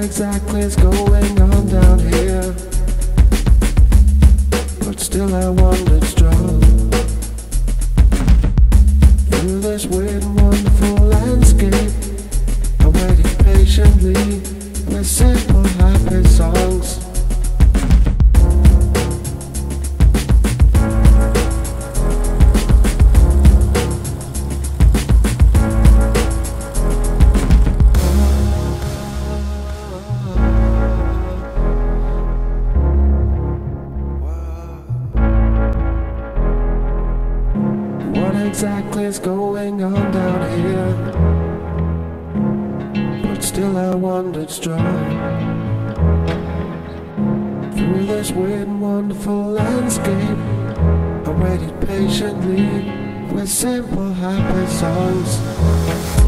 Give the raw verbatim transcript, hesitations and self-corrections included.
exactly is going on down here? But still I wandered strong through this weird and wonderful landscape. I waited patiently with simple happy songs. Exactly is going on down here? But still I wandered strong through this weird and wonderful landscape. I waited patiently with simple happy songs.